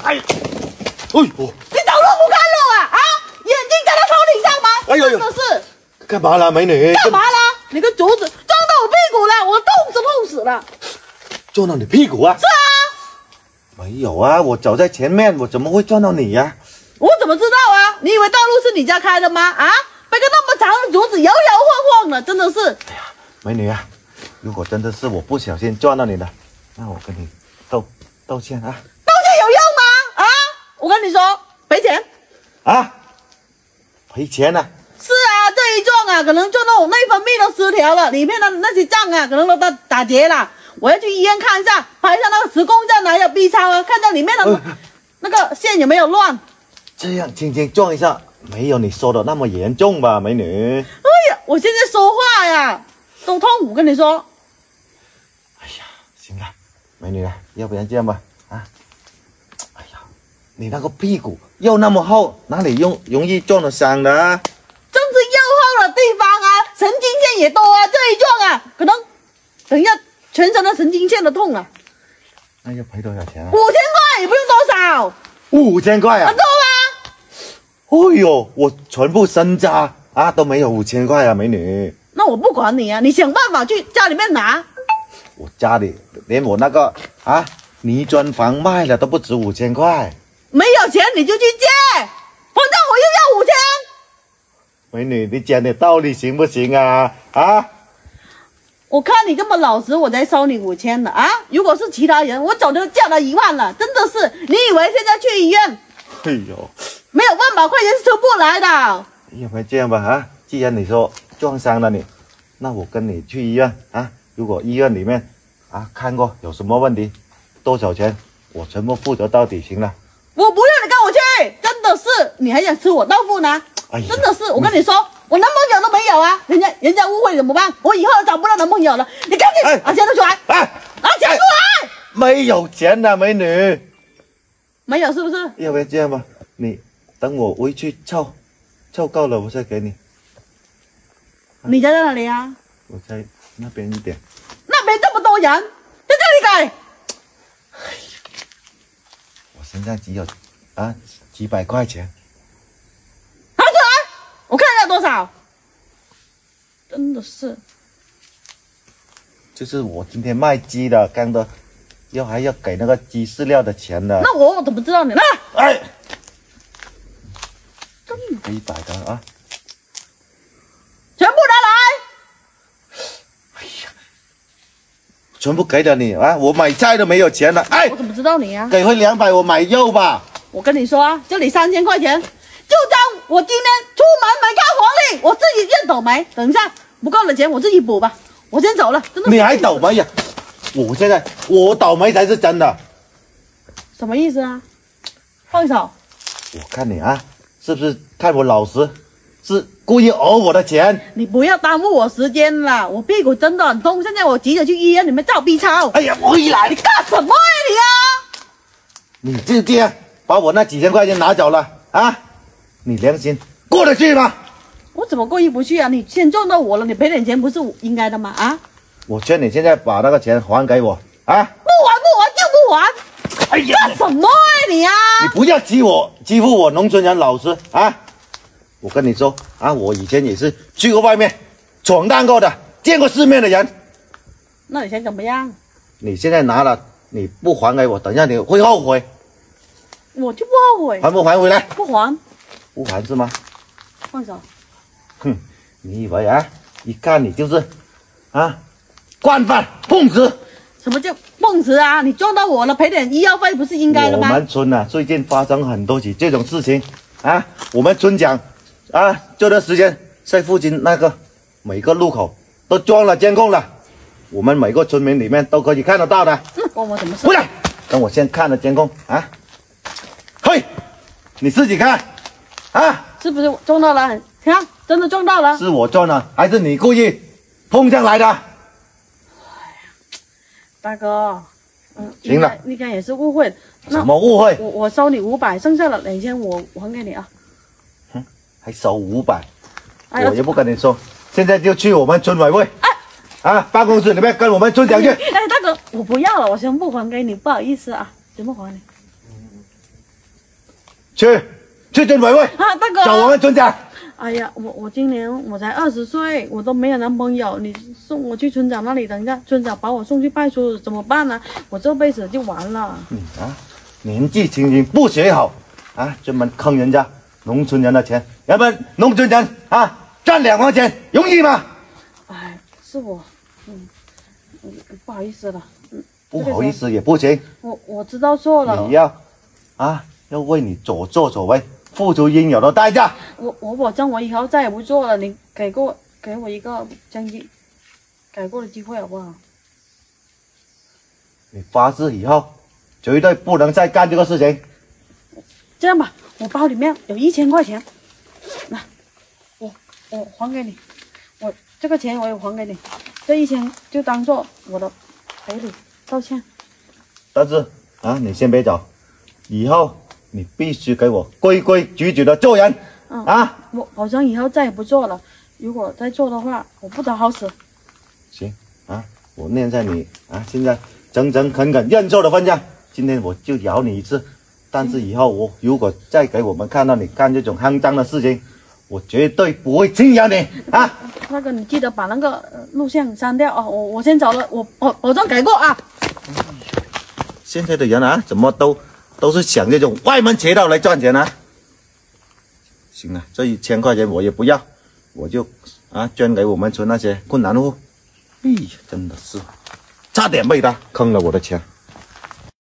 哎呦， 你走路不看路啊？啊，眼睛在他头顶上吗？ 哎呦呦， 真的是干嘛啦，美女？ 干嘛啦？你个竹子撞到我屁股了，我痛死了。 撞到你屁股啊？ 是啊， 没有啊，我走在前面，我怎么会撞到你呀？ 我怎么知道啊？你以为道路是你家开的吗？啊，被个那么长的竹子摇摇晃晃的，真的是。 哎呀，美女啊，如果真的是我不小心撞到你的，那我跟你道歉啊。 道歉有用吗？啊，我跟你说，赔钱。 啊？赔钱啊？ 是啊，这一撞啊，可能撞到我内分泌都失调了，里面的那些脏啊，可能都打结了。我要去医院看一下，拍一下那个磁共振啊，还有 B 超啊，看到里面的那个线有没有乱。 这样轻轻撞一下，没有你说的那么严重吧，美女？ 哎呀，我现在说话呀都痛，我跟你说。 哎呀，行了，美女啊，要不然这样吧，啊，哎呀，你那个屁股又那么厚，哪里容易撞得伤的啊？ 正是右后的地方啊，神经线也多啊，这一撞啊，可能等一下全身的神经线都痛了。 那要赔多少钱啊 5000块也不用多少 ？5000块啊？ 很多吗？ 哎呦，我全部身家啊都没有5000块啊，美女。 那我不管你啊，你想办法去家里面拿。 我家里连我那个泥砖房卖了都不止5000块。 没有钱你就去借，反正我又要5000。 美女，你讲点道理行不行啊？啊！ 我看你这么老实，我才收你5000的啊！如果是其他人，我早就叫他1万了。真的是，你以为现在去医院？ 哎呦， 没有办法，快钱是出不来的。 要不然这样吧啊，既然你说撞伤了你，那我跟你去医院啊。如果医院里面看过有什么问题，多少钱我全部负责到底，行了。 我不要你跟我去，真的是，你还想吃我豆腐呢？ 哎呀， 真的是，我跟你说，我男朋友都没有啊，人家误会怎么办？我以后找不到男朋友了，你赶紧拿钱出来，拿钱出来。 没有钱的美女， 没有是不是？ 要不然这样吧，你等我回去凑够了，我再给你。 你家在哪里啊？ 我在那边一点。 那边这么多人，在这里给。 我身上只有几百块钱。 拿出来，我看一下多少。真的是， 就是我今天卖鸡的，刚的，还要给那个鸡饲料的钱的。 那我怎么知道你呢？ 哎， 真给100的啊！ 全部拿来。 哎呀，全部给了你啊！我买菜都没有钱了。哎， 我怎么知道你啊？ 给回200，我买肉吧。 我跟你说啊，这里3000块钱，就当我今天出门没看黄历，我自己认倒霉。等一下不够的钱我自己补吧。我先走了，真的。 你还倒霉呀？我现在我倒霉才是真的。 什么意思啊？放手。 我看你是不是看我老实，是故意讹我的钱？ 你不要耽误我时间了，我屁股真的很痛，现在我急着去医院里面照 B 超。 哎呀，回来！ 你干什么呀你就这样把我那几千块钱拿走了啊？你良心过得去吗？ 我怎么过意不去啊？你先撞到我了，你赔点钱不是应该的吗？啊！ 我劝你现在把那个钱还给我啊！ 不还就不还！ 哎呀， 干什么你啊！ 你不要欺负我农村人老实啊！我跟你说我以前也是去过外面闯荡过的，见过世面的人。 那你想怎么样？ 你现在拿了，你不还给我，等一下你会后悔。 我就不后悔。 还不还回来？ 不还。 不还是吗？ 放手。 哼，你以为一看你就是惯犯碰瓷。 什么叫碰瓷啊？你撞到我了，赔点医药费不是应该的吗？ 我们村最近发生很多起这种事情我们村长这段时间在附近那个每个路口都装了监控了，我们每个村民里面都可以看得到的。 关我什么事？ 回来，等我先看了监控嘿，你自己看是不是撞到了？看，真的撞到了。 是我撞了，还是你故意碰上来的？ 大哥， 行了， 应该也是误会。 什么误会？ 我收你500，剩下的2000我还给你啊。 还收500，我也不跟你说，现在就去我们村委会办公室里面跟我们村长去。 大哥，我不要了，我全部还给你，不好意思啊，全部还你。 去村委会啊，大哥， 找我们村长。 哎呀，我今年我才20岁，我都没有男朋友，你送我去村长那里，等一下村长把我送去派出所怎么办呢？我这辈子就完了。 你啊，年纪轻轻不学好啊，专门坑人家农村人的钱，要不然农村人啊赚2毛钱容易吗？ 哎，是我，不好意思了， 不好意思也不行， 我知道错了。 你要为你所作所为付出应有的代价。 我保证我以后再也不做了，你给我一个改过的机会好不好？ 你发誓以后绝对不能再干这个事情。 这样吧，我包里面有1000块钱，那我还给你，我这个钱我也还给你，这1000就当做我的赔礼道歉。 但是啊，你先别走，以后你必须给我规规矩矩的做人。啊， 我保证以后再也不做了，如果再做的话，我不得好死。 行啊，我念在你啊现在诚诚恳恳认错的份上，今天我就饶你一次。但是以后我如果再给我们看到你干这种肮脏的事情，我绝对不会轻饶你啊！ 那个你记得把那个录像删掉啊！我先走了，我保证改过啊！ 现在的人啊，怎么都是想这种歪门邪道来赚钱啊？行了，这1000块钱我也不要，我就捐给我们村那些困难户。哎呀，真的是差点被他坑了我的钱。